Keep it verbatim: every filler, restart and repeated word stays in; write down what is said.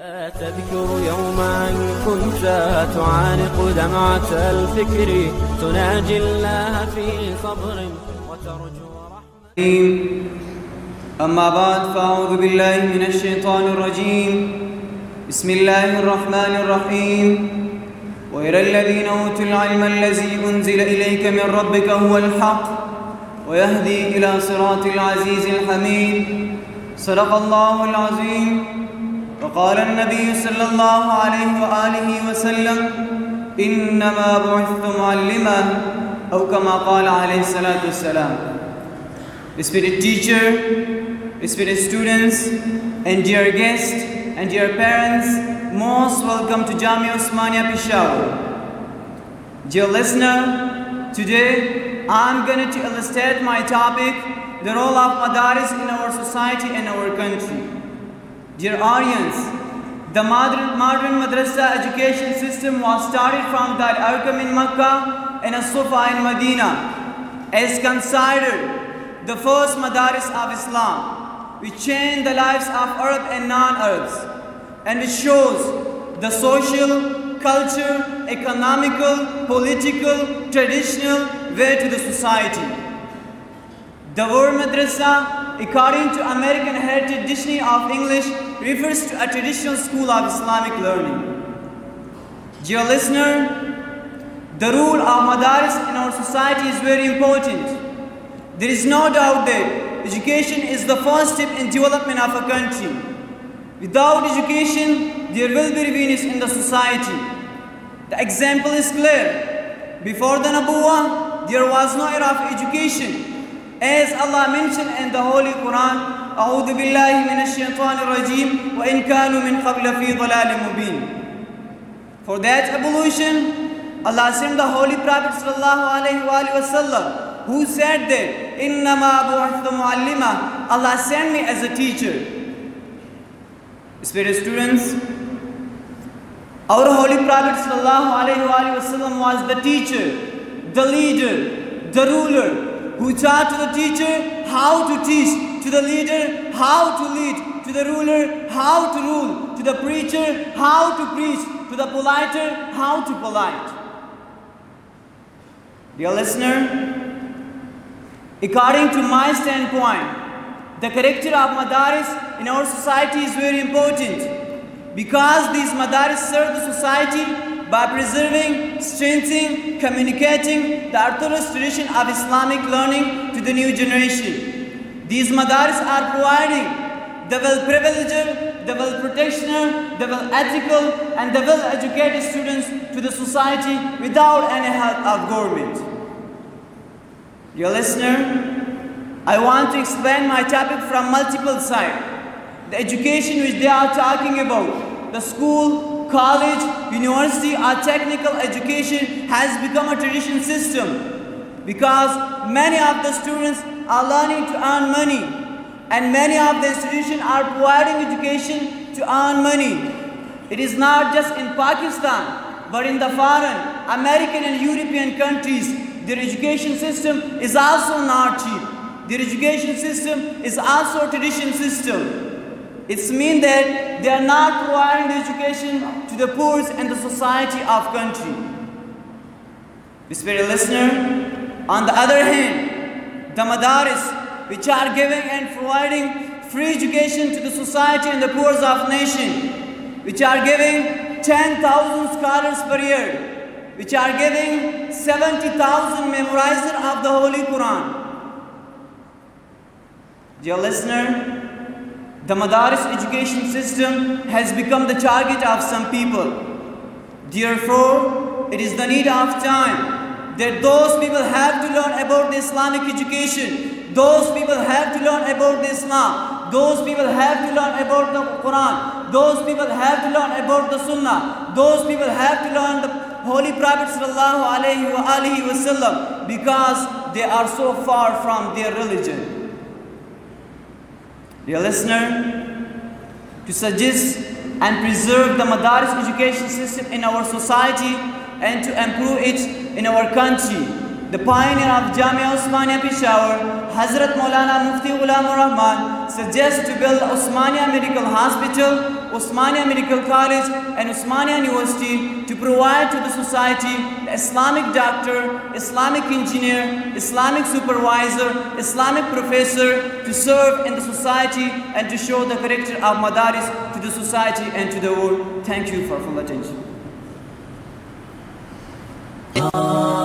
تذكر يوما كنت تعانق دمعة الفكر تناجي الله في صبر وترجو رحمة. أما بعد فأعوذ بالله من الشيطان الرجيم. بسم الله الرحمن الرحيم. ويرى الذين أوتوا العلم الذي أنزل إليك من ربك هو الحق ويهدي إلى صراط العزيز الحميد. صدق الله العظيم. وقال النبي صلى الله عليه وآله وسلم إنما بعثت معلما أو كما قال عليه الصلاة والسلام. Respected teacher, respected students, and dear guests and dear parents, most welcome to Jamia Osmania Peshawar. Dear listener, today I'm going to illustrate my topic, the role of Madaris in our society and our country. Dear audience, the modern, modern madrasa education system was started from Dar Arqam in Makkah and As-Sufa in Medina, as considered the first madaris of Islam, which changed the lives of Arab and non-Arabs, and which shows the social, culture, economical, political, traditional way to the society. The word madrasa, according to American Heritage Dictionary of English, refers to a traditional school of Islamic learning. Dear listener, the role of madaris in our society is very important. There is no doubt that education is the first step in development of a country. Without education, there will be ruins in the society. The example is clear. Before the Nabuwah, there was no era of education. As Allah mentioned in the Holy Quran, أعوذ بالله من الشيطان الرجيم وإن كانوا من قبل في ضلال مبين. For that evolution, Allah sent the Holy Prophet sallallahu alaihi wasallam, who said that إنما بعثت معلما, Allah sent me as a teacher. Respected students, our Holy Prophet sallallahu alaihi wasallam was the teacher, the leader, the ruler, who taught to the teacher how to teach, to the leader how to lead, to the ruler how to rule, to the preacher how to preach, to the politer how to polite. Dear listener, according to my standpoint, the character of madaris in our society is very important, because these madaris serve the society by preserving, strengthening, communicating the orthodox tradition of Islamic learning to the new generation. These madaris are providing the well-privileged, the well-protectioner, the well-ethical, and the well-educated students to the society without any help of government. Dear listener, I want to explain my topic from multiple sides. The education which they are talking about, the school, college, university, or technical education has become a tradition system, because many of the students are learning to earn money, and many of the institutions are providing education to earn money. It is not just in Pakistan, but in the foreign, American and European countries, their education system is also not cheap. Their education system is also a tradition system. It means that they are not providing the education to the poor and the society of country. Respected listener, on the other hand, the madaris, which are giving and providing free education to the society and the poor of nation, which are giving ten thousand scholars per year, which are giving seventy thousand memorizers of the Holy Quran. Dear listener, the madaris education system has become the target of some people. Therefore, it is the need of time that those people have to learn about the Islamic education. Those people have to learn about the Islam. Those people have to learn about the Quran. Those people have to learn about the Sunnah. Those people have to learn the Holy Prophet sallallahu alaihi wasallam, because they are so far from their religion. Dear listener, to suggest and preserve the madaris education system in our society and to improve it in our country, the pioneer of Jamia Osmania Peshawar, Hazrat Maulana Mufti Ghulam Rahman, suggests to build Osmania Medical Hospital Osmania Medical College and Osmania University to provide to the society the Islamic doctor, Islamic engineer, Islamic supervisor, Islamic professor to serve in the society and to show the character of Madaris to the society and to the world. Thank you for full attention.